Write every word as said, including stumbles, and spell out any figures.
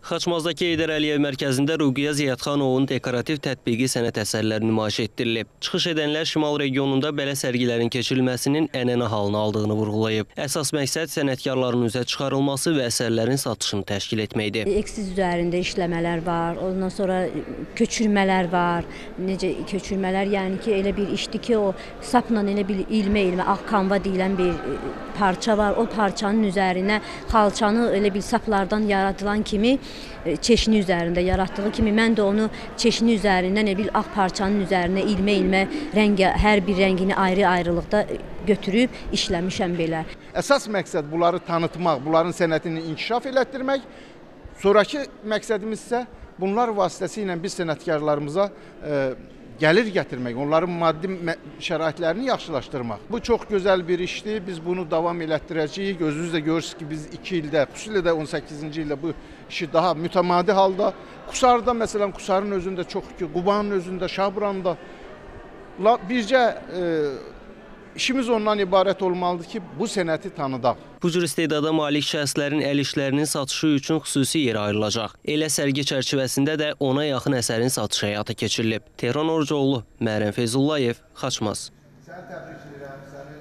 Xaçmazdakı Heydər Əliyev mərkəzində Ruqiyyə Ziyadxanovun dekorativ tətbiqi sənət əsərləri nümayiş etdirilib. Çıxış edənlər şimal regionunda belə sərgilərin keçirilməsinin ənənə halını aldığını vurğulayıb. Əsas məqsəd sənətkarların üzə çıxarılması və əsərlərin satışını təşkil etməkdir. Eksiz üzərində işləmələr var, ondan sonra köçürmələr var. Necə köçürmələr, yəni ki, elə bir işdir ki, o sapla elə bir ilmə-ilmə ağ kanva deyilən bir parça var. O parçanın üzərinə xalçanı elə bir saplardan yaradılan kimi çeşini üzərində yaratdığı kimi mən də onu çeşini üzərindən bir ağ parçanın üzərinə ilmə-ilmə rəng, hər bir rəngini ayrı-ayrılıqda götürüb işləmişəm belə. Əsas məqsəd bunları tanıtmaq, bunların sənətini inkişaf elətdirmək. Sonraki məqsədimiz isə bunlar vasitəsilə biz sənətkarlarımıza e, gəlir gətirmək, onların maddi şəraitlərini yaxşılaşdırmaq. Bu çox gözəl bir işdir. Biz bunu davam elətdirəcəyik. Özünüz də görürsünüz ki, biz iki ildə, xüsusilə də on səkkizinci ildə bu işi daha mütəmadi halda. Qusarda, məsələn, Qusarın özündə çox ki, Qubanın özündə, Şabranda bircə e, İşimiz ondan ibarət olmalıdır ki, bu sənəti tanıdaq. Bu cür istedada malik şəxslərin əl işlərinin satışı üçün xüsusi yer ayrılacaq. Elə sərgi çərçivəsində də ona yaxın əsərin satışı həyata keçirilib. Tehran Orucoğlu, Mərəm Feyzullayev, Xaçmaz.